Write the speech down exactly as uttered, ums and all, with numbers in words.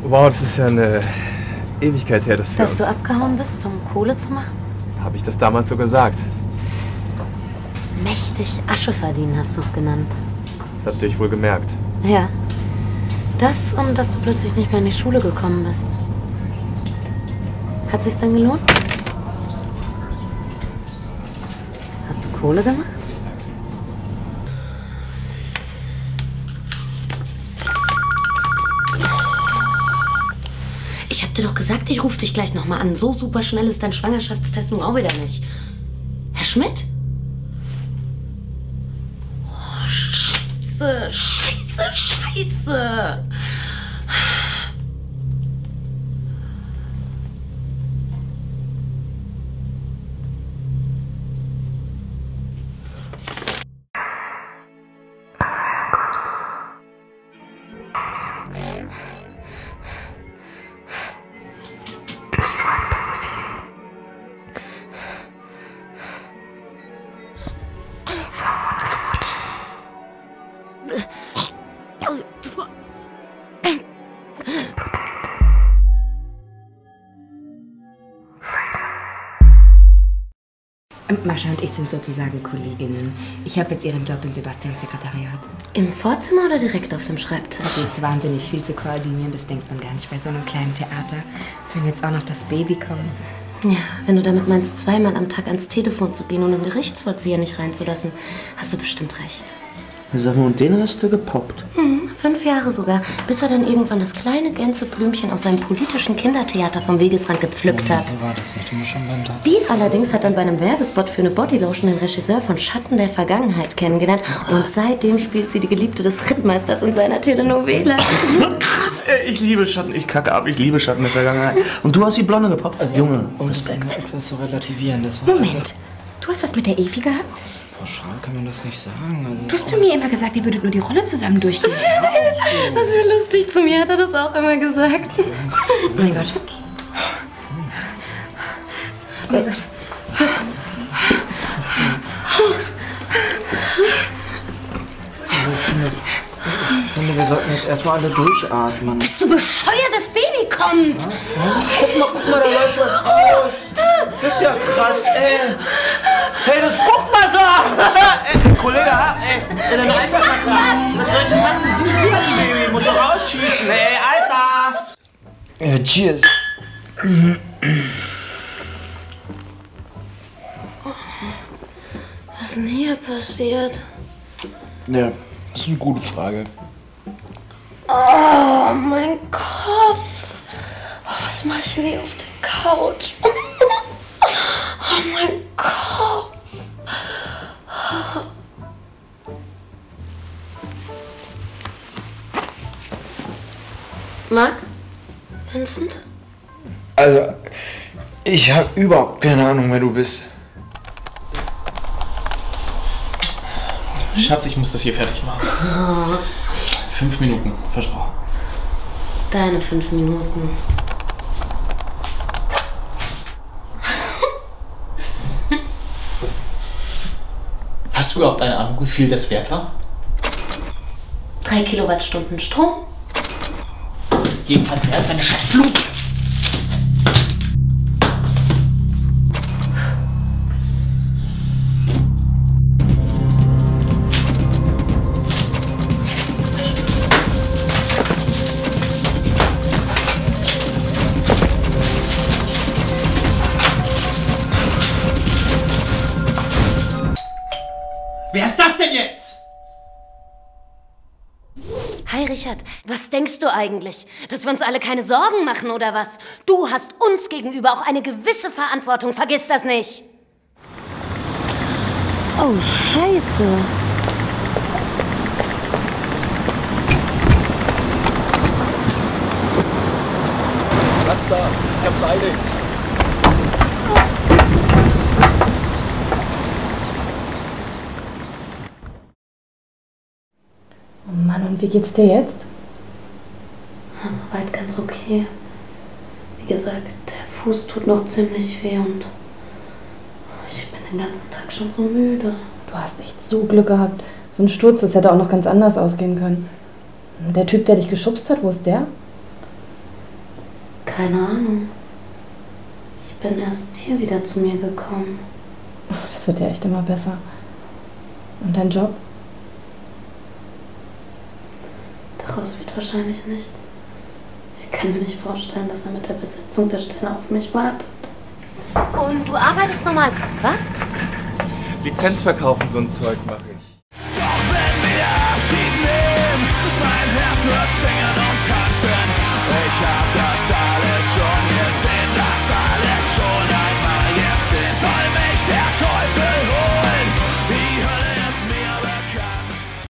Wow, das ist ja eine Ewigkeit her, dass wir Dass du abgehauen bist, um Kohle zu machen? Habe ich das damals so gesagt? Mächtig Asche verdienen, hast du es genannt. Das habt ihr euch wohl gemerkt. Ja. Das und dass du plötzlich nicht mehr in die Schule gekommen bist. Hat sich's denn gelohnt? Hast du Kohle gemacht? Ich hab dir doch gesagt, ich rufe dich gleich nochmal an. So super schnell ist dein Schwangerschaftstest nun auch wieder nicht. Herr Schmidt? Oh, Scheiße, Scheiße, Scheiße. Mascha und ich sind sozusagen Kolleginnen. Ich habe jetzt ihren Job im Sebastians Sekretariat. Im Vorzimmer oder direkt auf dem Schreibtisch? Da geht's wahnsinnig viel zu koordinieren, das denkt man gar nicht bei so einem kleinen Theater. Wenn jetzt auch noch das Baby kommt. Ja, wenn du damit meinst, zweimal am Tag ans Telefon zu gehen und einen Gerichtsvollzieher nicht reinzulassen, hast du bestimmt recht. Sag mal, und den hast du gepoppt? Hm, fünf Jahre sogar, bis er dann irgendwann das kleine Gänseblümchen aus seinem politischen Kindertheater vom Wegesrand gepflückt hat. So war das nicht immer schon beim Tag. Die allerdings hat dann bei einem Werbespot für eine Bodylotion den Regisseur von Schatten der Vergangenheit kennengelernt und seitdem spielt sie die Geliebte des Rittmeisters in seiner Telenovela. Krass, ey, ich liebe Schatten, ich kacke ab, ich liebe Schatten der Vergangenheit. Und du hast die Blonde gepoppt? Also, Junge, um Respekt. das etwas zu relativieren, das war... Moment, du hast was mit der Evi gehabt? Pauschal kann man das nicht sagen. Also Du hast zu mir immer gesagt, ihr würdet nur die Rolle zusammen durchgehen. Das ist ja lustig, zu mir hat er das auch immer gesagt. Oh mein Gott. Oh mein Gott. Ich finde, wir sollten jetzt erstmal alle durchatmen. Bist du bescheuert, das Baby kommt! Guck mal, guck mal, da läuft was raus. Das ist ja krass, ey. Hey, das guck mal so! Ey, Kollege, ha, ey. Dann einfach mal was! Was soll ich denn machen? Sie ist hier, die Baby. Muss doch rausschießen, ey, Alter! Ja, cheers. Was ist denn hier passiert? Ja, das ist eine gute Frage. Oh, mein Kopf! Oh, was mach ich denn hier auf der Couch? Oh, mein Kopf! Mark? Vincent? Also, ich habe überhaupt keine Ahnung, wer du bist. Schatz, ich muss das hier fertig machen. Oh. Fünf Minuten, versprochen. Deine fünf Minuten. Hast du überhaupt eine Ahnung, wie viel das wert war? Drei Kilowattstunden Strom? Jedenfalls mehr als deine scheiß Blume. Wer ist das denn jetzt? Hi Richard, was denkst du eigentlich? Dass wir uns alle keine Sorgen machen oder was? Du hast uns gegenüber auch eine gewisse Verantwortung, vergiss das nicht. Oh, Scheiße. Platz da, ich hab's eilig. Oh Mann, und wie geht's dir jetzt? Ja, soweit ganz okay. Wie gesagt, der Fuß tut noch ziemlich weh und ich bin den ganzen Tag schon so müde. Du hast echt so Glück gehabt. So ein Sturz, das hätte auch noch ganz anders ausgehen können. Der Typ, der dich geschubst hat, wo ist der? Keine Ahnung. Ich bin erst hier wieder zu mir gekommen. Das wird ja echt immer besser. Und dein Job? Daraus wird wahrscheinlich nichts. Ich kann mir nicht vorstellen, dass er mit der Besetzung der Stelle auf mich wartet. Und du arbeitest nochmal als was? Lizenz verkaufen, so ein Zeug mache ich. Doch wenn wir Abschied nehmen, mein Herz wird singen und tanzen. Ich hab das alles schon gesehen, das alles schon einmal gesehen. Soll mich der Tod